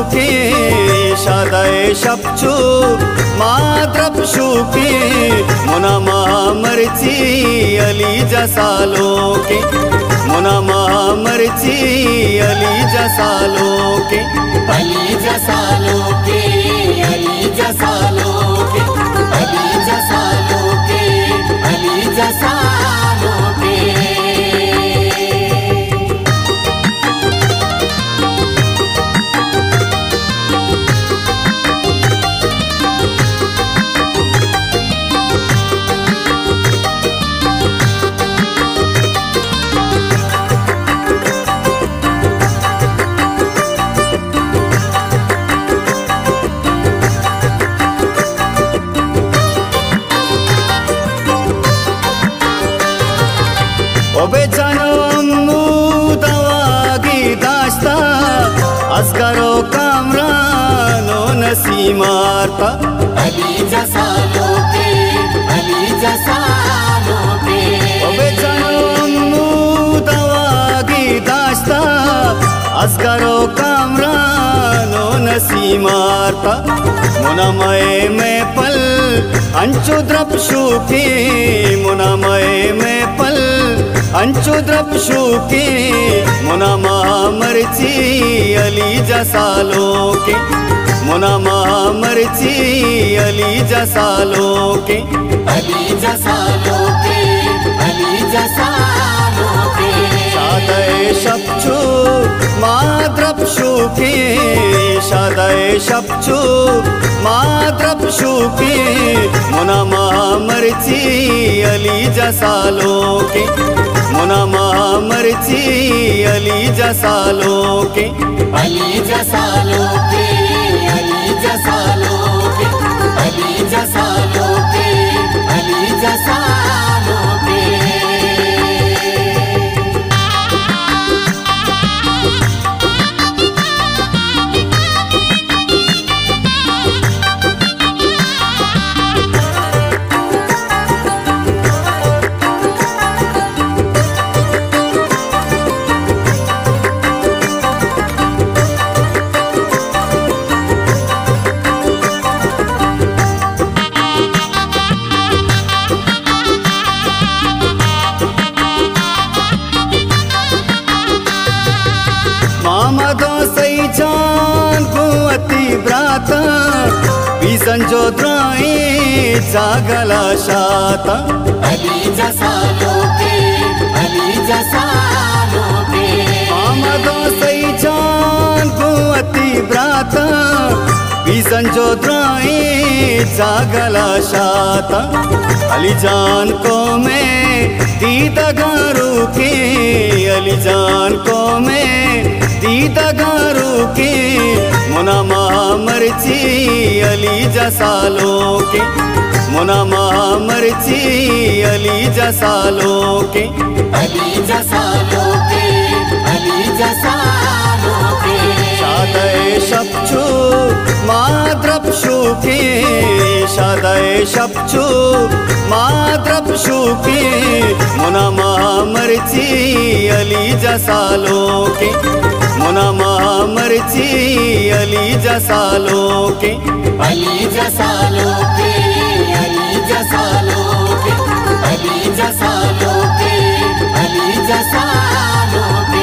शुके शादाए शपचू माद्रप शुके मुना मरची अली जसालो के मुना मरची अली जसालो के अली जसालो के अली जसालो के अली जसालो के अली जसालो के। ओबे जानो अम्मू दवागी दास्ता अस्करो कामरानो नसी मारता अली जसालो के अली जसालो के। ओबे जानो अम्मू दवागी दास्ता अस्करो कामरानो नसी मारता मुनामय में पल अंचु द्रप शुके मुनामय में पल अंचु द्रप शुके मुना मरची अली जसालो के मुना मरची अली जसालो के अली जसालो के अली जसालो के। शादाए शपचू माद्रप शुके शादाए शपचू माद्रप शुके मुना मरची अली जसालो के मुना मरची अली जसालो के अली जसालो के अली जसालो के अली जसालो के अली जसालो के। मामदो सही जान कुवती ब्राता बिसंजो द्राई जागला शाता अली जसालो के अली जसालो के। मामदो सही जान कुवती ब्राता बिसंजो द्राई जागला शाता अली जान को मैं दीदा गारू के अली जान को मैं दीदा गारू के मुना मरची अली जसालो के मुना मरची अली जसालो के अली जसालो के अली जसालो के। शादाए शपचू माद्रप शुके शादाए शपचू माद्रप शुके मुना मरची अली जसालो के मुना मरची अली जसालो के अली जसालो के अली जसालो के अली जसालो के अली जसालो के।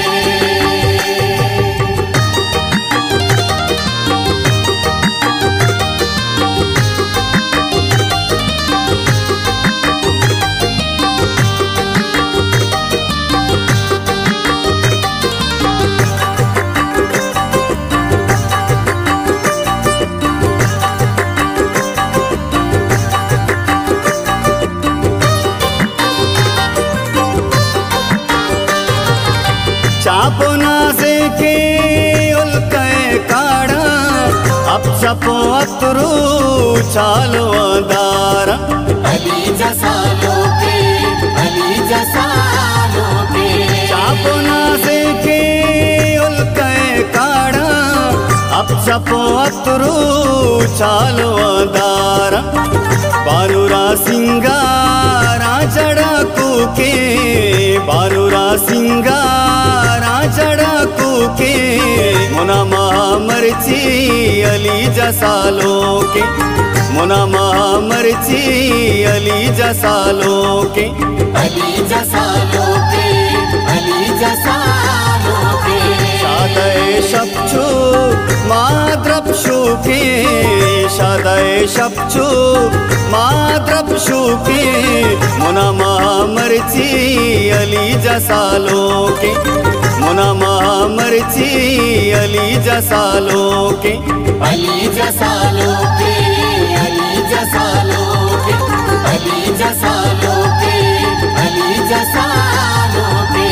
चापोना से के उल्के काड़ा अब चपो अतरू चालो दारा अली जसालो के अली जसालो के। चापोना से के उल्के काड़ा अब चपो अतरू चालो दारा बानुरा सिंगारा चढ़ा के बानुरा सिंगारा चढ़ा के मुना महामर्ची अली जसालो के मुना महामर्ची अली जसालो के अली जसालो के अली जसालो के शादय शपचू माद्रपशु के शादय शपचू माद्रपशु के मुना महामर्ची अली जसालो के मुना महामर्ची अली जसालो के अली जसालो के अली जसालो के अली जसालो के अली जसालो के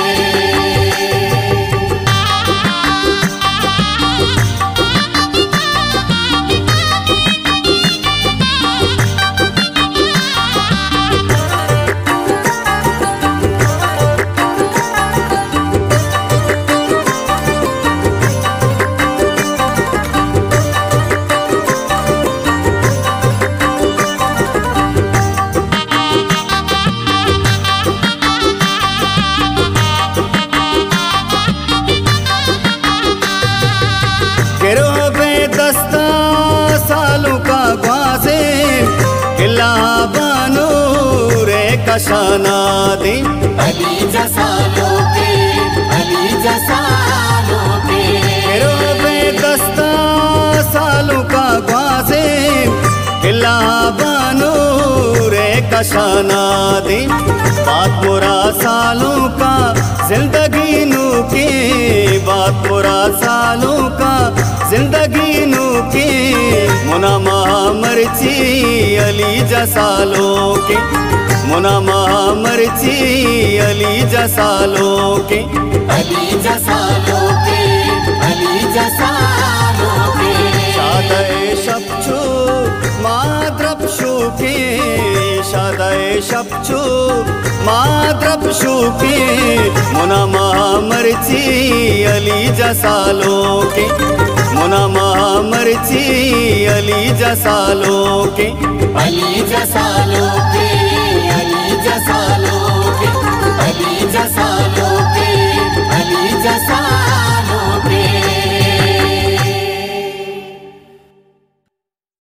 सालों का ग्वासे किला बानो रे कशाना दे अली जसालो के अली जसालो के रोबे दस्ता सालों का ग्वासे किला बानो रे कशाना दे बात बुरा सालों का जिंदगी नू के बात बुरा सालों का जिंदगी नू के मुना महामर्ची अली जसालो के मुना महामर्ची अली जसालो के अली जसालो के अली जसालो के शादय शपचू माद्रपशु के शादय शपचू माद्रपशु के मुना महामर्ची अली जसालो के मुना महामर्ची अली जसालो के अली जसालो के